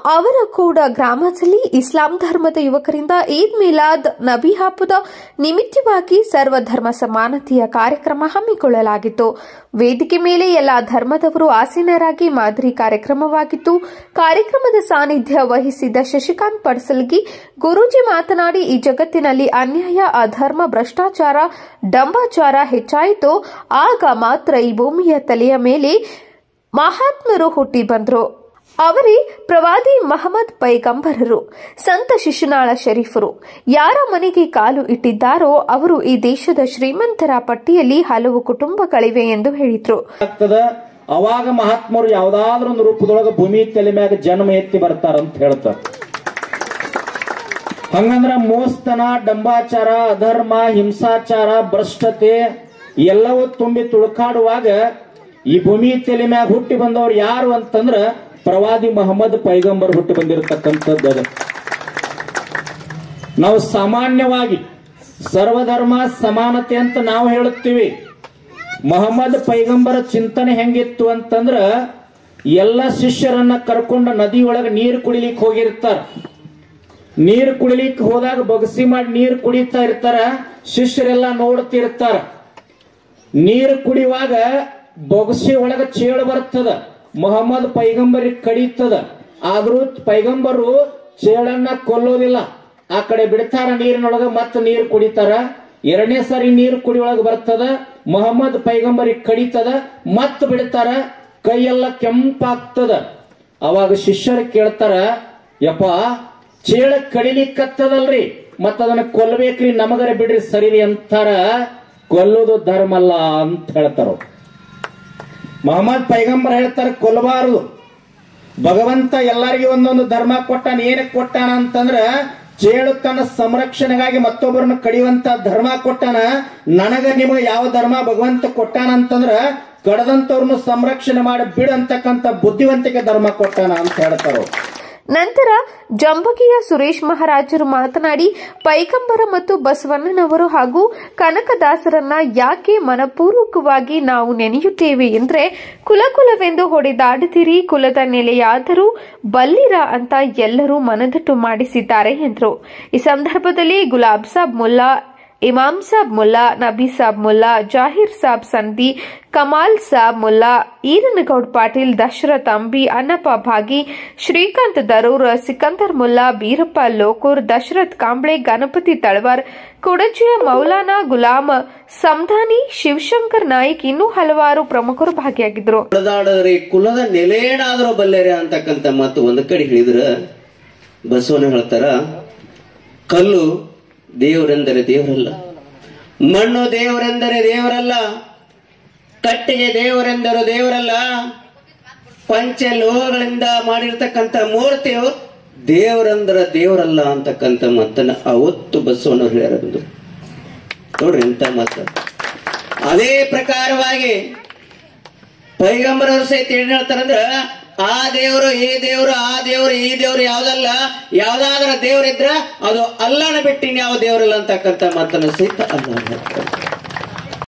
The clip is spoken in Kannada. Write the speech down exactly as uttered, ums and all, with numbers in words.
ಅವರಕೋಡ ಗ್ರಾಮದಲ್ಲಿ ಇಸ್ಲಾಂ ಧರ್ಮದ ಯುವಕರಿಂದ ಈದ್ ಮಿಲಾದ್ ನಬಿ ಹಬ್ಬದ ನಿಮಿತ್ತವಾಗಿ ಸರ್ವಧರ್ಮ ಸಮಾನತೆಯ ಕಾರ್ಯಕ್ರಮ ಹಮ್ಮಿಕೊಳ್ಳಲಾಗಿತ್ತು. ವೇದಿಕೆ ಮೇಲೆ ಎಲ್ಲಾ ಧರ್ಮದವರು ಆಸೀನರಾಗಿ ಮಾದರಿ ಕಾರ್ಯಕ್ರಮವಾಗಿತ್ತು. ಕಾರ್ಯಕ್ರಮದ ಸಾನ್ನಿಧ್ಯ ವಹಿಸಿದ್ದ ಶಶಿಕಾಂತ್ ಪಡ್ಸಲ್ಗಿ ಗುರೂಜಿ ಮಾತನಾಡಿ, ಈ ಜಗತ್ತಿನಲ್ಲಿ ಅನ್ಯಾಯ, ಅಧರ್ಮ, ಭ್ರಷ್ಟಾಚಾರ, ಡಂಬಾಚಾರ ಹೆಚ್ಚಾಯಿತು, ಆಗ ಮಾತ್ರ ಈ ಭೂಮಿಯ ತಲೆಯ ಮೇಲೆ ಮಹಾತ್ಮರು ಹುಟ್ಟಿ ಬಂದರು. ಅವರೇ ಪ್ರವಾದಿ ಮಹಮ್ಮದ್ ಪೈಗಂಬರರು, ಸಂತ ಶಿಶುನಾಳ ಶರೀಫರು. ಯಾರ ಮನೆಗೆ ಕಾಲು ಇಟ್ಟಿದ್ದಾರೋ ಅವರು ಈ ದೇಶದ ಶ್ರೀಮಂತರ ಪಟ್ಟಿಯಲ್ಲಿ ಹಲವು ಕುಟುಂಬಗಳಿವೆ ಎಂದು ಹೇಳಿದ್ರು. ಅವಾಗ ಮಹಾತ್ಮರು ಯಾವ್ದಾದ್ರು ಒಂದು ರೂಪದೊಳಗೆ ಭೂಮಿ ತಲೆ ಮ್ಯಾಗ ಜನ್ಮ ಎತ್ತಿ ಬರ್ತಾರಂತ ಹೇಳ್ತಾರೆ. ಹಂಗಂದ್ರ ಮೋಸ್ತನ, ಡಂಬಾಚಾರ, ಅಧರ್ಮ, ಹಿಂಸಾಚಾರ, ಭ್ರಷ್ಟತೆ ಎಲ್ಲವೂ ತುಂಬಿ ತುಳುಕಾಡುವಾಗ ಈ ಭೂಮಿ ತಲೆ ಮ್ಯಾಗ ಹುಟ್ಟಿ ಬಂದವರು ಯಾರು ಅಂತಂದ್ರ ಪ್ರವಾದಿ ಮಹಮ್ಮದ್ ಪೈಗಂಬರ್ ಹುಟ್ಟಿ ಬಂದಿರತಕ್ಕಂಥದ್ದು. ನಾವು ಸಾಮಾನ್ಯವಾಗಿ ಸರ್ವಧರ್ಮ ಸಮಾನತೆ ಅಂತ ನಾವು ಹೇಳುತ್ತೀವಿ. ಮಹಮ್ಮದ್ ಪೈಗಂಬರ ಚಿಂತನೆ ಹೆಂಗಿತ್ತು ಅಂತಂದ್ರ, ಎಲ್ಲ ಶಿಷ್ಯರನ್ನ ಕರ್ಕೊಂಡು ನದಿಯೊಳಗೆ ನೀರು ಕುಡಿಲಿಕ್ಕೆ ಹೋಗಿರ್ತಾರ. ನೀರು ಕುಡಿಲಿಕ್ಕೆ ಹೋದಾಗ ಬಗಸಿ ಮಾಡಿ ನೀರು ಕುಡಿತಾ ಇರ್ತಾರ. ಶಿಷ್ಯರೆಲ್ಲ ನೋಡ್ತಿರ್ತಾರ. ನೀರು ಕುಡಿಯುವಾಗ ಬೊಗಸಿ ಒಳಗ ಚೇಳು ಬರ್ತದ. ಮೊಹಮ್ಮದ್ ಪೈಗಂಬರಿಗೆ ಕಡಿತದ. ಆದ್ರೂ ಪೈಗಂಬರು ಚೇಳನ್ನ ಕೊಲ್ಲೋದಿಲ್ಲ. ಆ ಕಡೆ ಬಿಡ್ತಾರ ನೀರಿನೊಳಗ, ಮತ್ತ ನೀರು ಕುಡಿತಾರ. ಎರಡನೇ ಸಾರಿ ನೀರು ಕುಡಿಯೊಳಗ ಬರ್ತದ. ಮೊಹಮ್ಮದ್ ಪೈಗಂಬರಿಗೆ ಕಡಿತದ, ಮತ್ತ ಬಿಡ್ತಾರ. ಕೈಯೆಲ್ಲ ಕೆಂಪಾಗ್ತದ. ಅವಾಗ ಶಿಷ್ಯರು ಕೇಳ್ತಾರ, ಯಪ್ಪ ಚೇಳ ಕಡಿಲಿಕ್ಕತ್ತದಲ್ರಿ, ಮತ್ತ ಅದನ್ನ ಕೊಲ್ಲಬೇಕ್ರಿ, ನಮಗರ ಬಿಡ್ರಿ ಸರಿರಿ ಅಂತಾರ. ಕೊಲ್ಲೋದು ಧರ್ಮ ಅಲ್ಲ ಅಂತ ಹೇಳ್ತಾರ. ಮೊಹಮ್ಮದ್ ಪೈಗಂಬರ್ ಹೇಳ್ತಾರೆ ಕೊಲ್ಲಬಾರದು. ಭಗವಂತ ಎಲ್ಲರಿಗೂ ಒಂದೊಂದು ಧರ್ಮ ಕೊಟ್ಟಾನ. ಏನಕ್ಕೆ ಕೊಟ್ಟಾನ ಅಂತಂದ್ರ, ಚೇಳು ತನ್ನ ಸಂರಕ್ಷಣೆಗಾಗಿ ಮತ್ತೊಬ್ಬರನ್ನ ಕಡಿಯುವಂತ ಧರ್ಮ ಕೊಟ್ಟಾನ. ನನಗ ನಿಮಗೆ ಯಾವ ಧರ್ಮ ಭಗವಂತ ಕೊಟ್ಟಾನ ಅಂತಂದ್ರ, ಕಡದಂತವ್ರನ್ನು ಸಂರಕ್ಷಣೆ ಮಾಡಿ ಬಿಡಂತಕ್ಕಂಥ ಬುದ್ಧಿವಂತಿಕೆ ಧರ್ಮ ಕೊಟ್ಟಾನ ಅಂತ ಹೇಳ್ತಾರ. ನಂತರ ಜಂಬಗಿಯ ಸುರೇಶ್ ಮಹಾರಾಜರು ಮಾತನಾಡಿ, ಪೈಗಂಬರ ಮತ್ತು ಬಸವಣ್ಣನವರು ಹಾಗೂ ಕನಕದಾಸರನ್ನ ಯಾಕೆ ಮನಪೂರ್ವಕವಾಗಿ ನಾವು ನೆನೆಯುತ್ತೇವೆ ಎಂದ್ರೆ, ಕುಲಕುಲವೆಂದು ಹೊಡೆದಾಡುತ್ತೀರಿ, ಕುಲದ ನೆಲೆಯಾದರೂ ಬಲ್ಲಿರ ಅಂತ ಎಲ್ಲರೂ ಮನದಟ್ಟು ಮಾಡಿಸಿದ್ದಾರೆ ಎಂದರು. ಈ ಸಂದರ್ಭದಲ್ಲಿ ಗುಲಾಬ್ ಸಾಬ್ ಮುಲ್ಲಾ, ಇಮಾಮ್ ಸಾಬ್ ಮುಲ್ಲಾ, ನಬಿ ಸಾಬ್ ಮುಲ್ಲಾ, ಜಾಹಿರ್ ಸಾಬ್ ಸಂಧಿ, ಕಮಾಲ್ ಸಾಬ್ ಮುಲ್ಲಾ, ಈರನಗೌಡ್ ಪಾಟೀಲ್, ದಶರಥ್ ಅಂಬಿ, ಅನ್ನಪ್ಪ ಭಾಗಿ, ಶ್ರೀಕಾಂತ್ ದರೂರ್, ಸಿಕಂದರ್ ಮುಲ್ಲಾ, ಬೀರಪ್ಪ ಲೋಕೂರ್, ದಶರಥ್ ಕಾಂಬ್ಳೆ, ಗಣಪತಿ ತಳವಾರ್, ಕುಡಚಿಯ ಮೌಲಾನಾ ಗುಲಾಮ್ ಸಮಧಾನಿ, ಶಿವಶಂಕರ್ ನಾಯ್ಕ್ ಇನ್ನೂ ಹಲವಾರು ಪ್ರಮುಖರು ಭಾಗಿಯಾಗಿದ್ದರು. ಕುಲದ ನೆಲೆಯೇನಾದ್ರೂ ಬಲ್ಲೆರೆ ಅಂತಕ್ಕಂಥ ಮಾತು ಒಂದು ಕಡೆ ಹೇಳಿದ್ರ, ಬಸವಣ್ಣ ಹೇಳ್ತಾರ, ಕಲ್ಲು ದೇವರೆಂದರೆ ದೇವರಲ್ಲ, ಮಣ್ಣು ದೇವರೆಂದರೆ ದೇವರಲ್ಲ, ಕಟ್ಟಿಗೆ ದೇವರೆಂದರೆ ದೇವರಲ್ಲ, ಪಂಚ ಲೋಹಗಳಿಂದ ಮಾಡಿರ್ತಕ್ಕಂಥ ಮೂರ್ತಿಯು ದೇವರೆಂದರೆ ದೇವರಲ್ಲ ಅಂತಕ್ಕಂಥ ಮಾತನ್ನ ಅವತ್ತು ಬಸವಣ್ಣವ್ರು ಹೇಳಿರೋದು ನೋಡ್ರಿ ಎಂತ ಮಾತು. ಅದೇ ಪ್ರಕಾರವಾಗಿ ಪೈಗಂಬರವರು ಸಹಿತ ಏನ್ ಹೇಳ್ತಾರಂದ್ರ, ಆ ದೇವರು ಈ ದೇವರು ಆ ದೇವರು ಈ ದೇವರು ಯಾವ್ದಲ್ಲ, ಯಾವ್ದಾದ್ರ ದೇವರಿದ್ರ ಅದು ಅಲ್ಲನ ಬಿಟ್ಟಿನ್ ಯಾವ ದೇವರಲ್ಲ ಅಂತಕ್ಕಂಥ ಮಾತನ್ನ ಸಹಿತ ಅಲ್ಲ.